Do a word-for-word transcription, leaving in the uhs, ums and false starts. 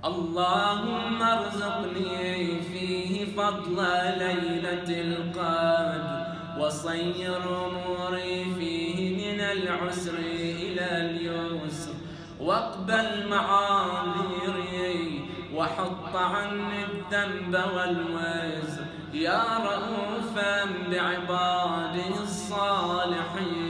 اللهم ارزقني فيه فضل ليلة القدر، وصير أموري فيه من العسر إلى اليسر، واقبل معاذيري وحط عني الذنب والوزر، يا رؤوفا بعباده الصالحين